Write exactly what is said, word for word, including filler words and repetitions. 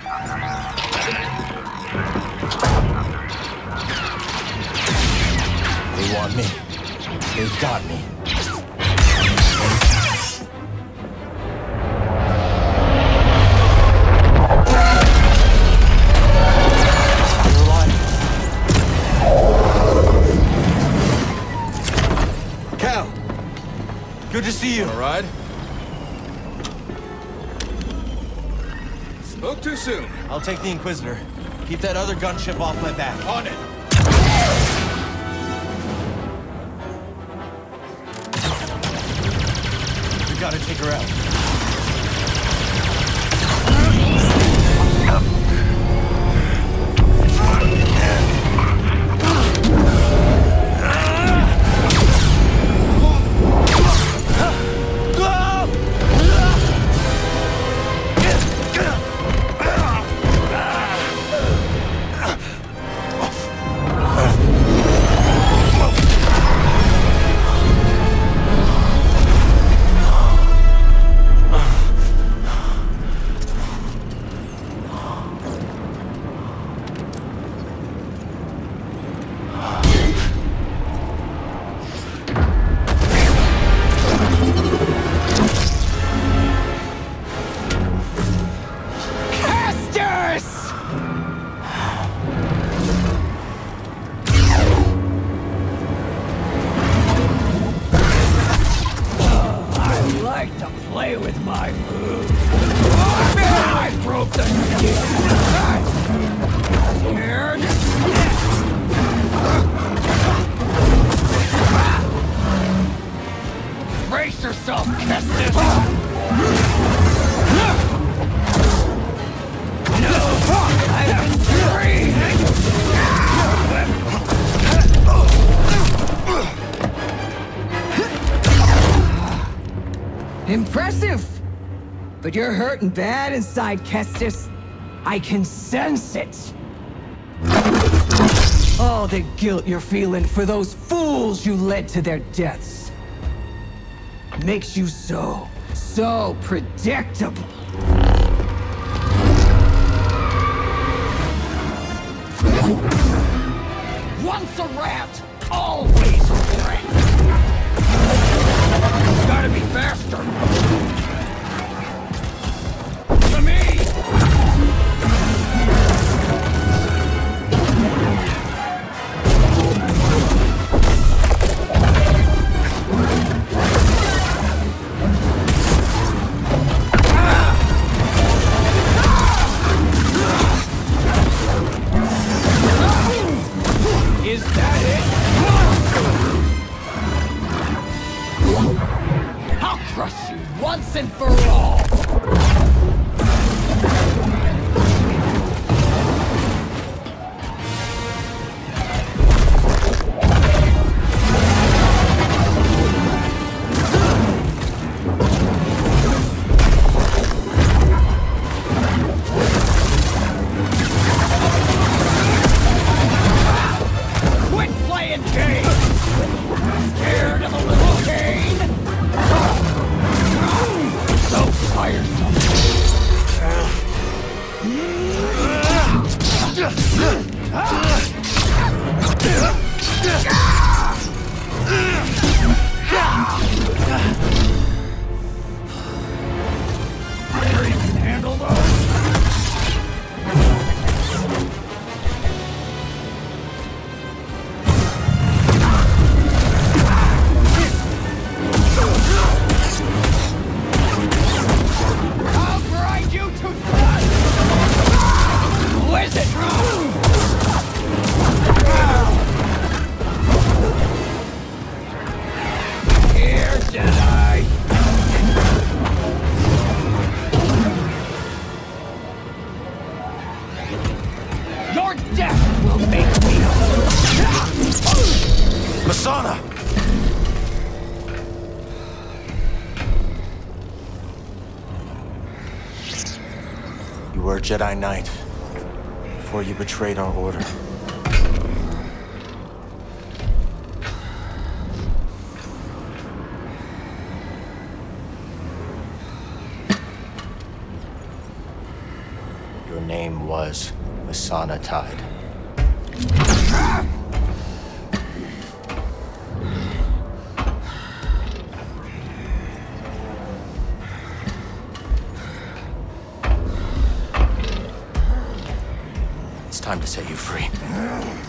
They want me. They've got me. You're alive. Cal! Good to see you. All right. Spoke too soon. I'll take the Inquisitor. Keep that other gunship off my back. On it. We gotta take her out. Impressive! But you're hurting bad inside, Kestis. I can sense it. All the guilt you're feeling for those fools you led to their deaths makes you so, so predictable. Once a rat, always a rat. Gotta be faster. To me! Is that it? I'll crush you once and for all! Quit playing games! Scared of a little pain? So tiresome. Sure you can handle those? I'll grind you to dust! Who is it? Here, Jedi! Your death will make me Masana! You were a Jedi Knight before you betrayed our order. Your name was Masana Tide. It's time to set you free.